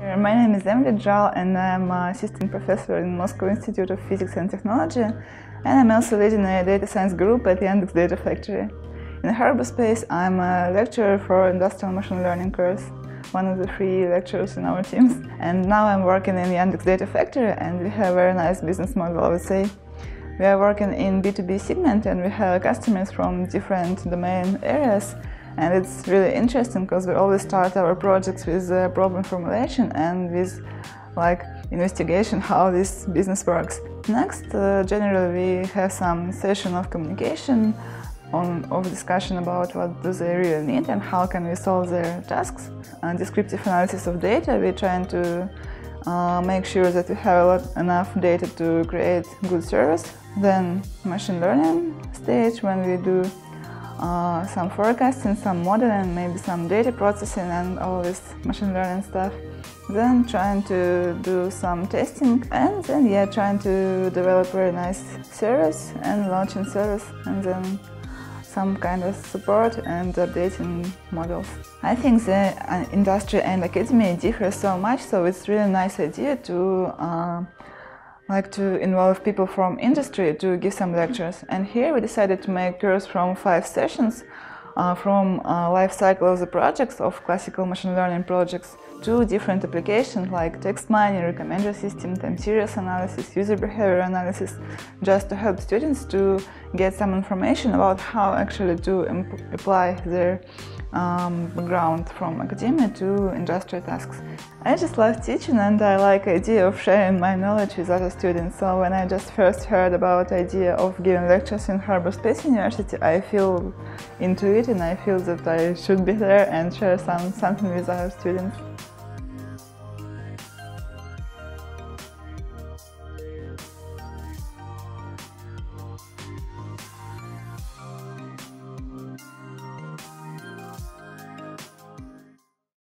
My name is Emily Dzhal and I'm an assistant professor in Moscow Institute of Physics and Technology, and I'm also leading a data science group at Yandex Data Factory. In Harborspace, I'm a lecturer for industrial machine learning course, one of the 3 lecturers in our teams. And now I'm working in Yandex Data Factory, and we have a very nice business model, I would say. We are working in B2B segment, and we have customers from different domain areas. And it's really interesting because we always start our projects with problem formulation and with investigation how this business works. Next, generally we have some session of communication, of discussion about what do they really need and how can we solve their tasks. Descriptive analysis of data, we're trying to make sure that we have enough data to create good service. Then machine learning stage, when we do some forecasting, some modeling, maybe some data processing and all this machine learning stuff. Then trying to do some testing, and then trying to develop very nice service and launching service, and then some kind of support and updating models. I think the industry and academia differ so much, so it's really nice idea to involve people from industry to give some lectures. And here we decided to make course from 5 sessions from life cycle of the projects, of classical machine learning projects, to different applications like text mining, recommender system, time series analysis, user behavior analysis, just to help students to get some information about how actually to apply their background from academia to industrial tasks. I just love teaching, and I like the idea of sharing my knowledge with other students. So when I just first heard about the idea of giving lectures in Harborspace University, I feel into it and I feel that I should be there and share something with other students.